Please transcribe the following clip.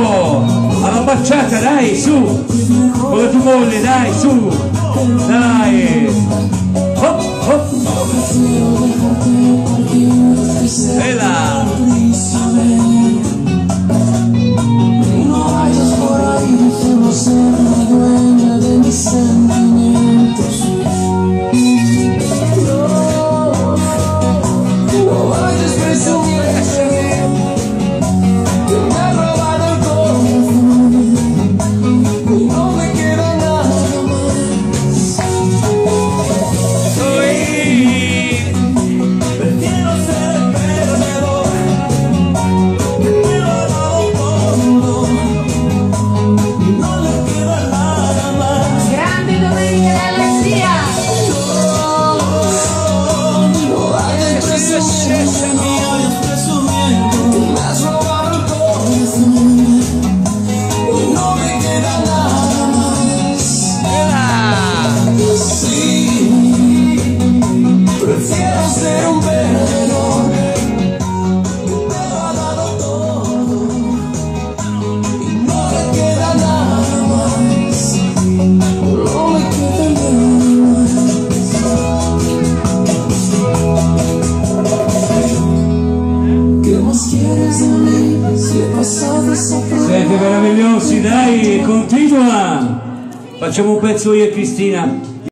bravo, alla baciata, dai, su, con la tua moglie, dai, su, dai, hop, hop, e là, no vayas por ahí, quiero ser la dueña de mis sentimientos. No vayas presumiendo que me ha robado el corazón y no me queda nada más. Prefiero ser el perdedor, me lo ha dado todo y no le queda nada más. Grande Domenica della Zia! No vayas presumiendo que me has robado el corazón y no me queda nada más. Sí, prefiero ser un perdedor que me lo ha dado todo y no le queda nada más. No me queda nada más. ¿Qué más quieres de mí si he pasado esa prueba? siete meravigliosi, dai, continua, facciamo un pezzo io e Cristina.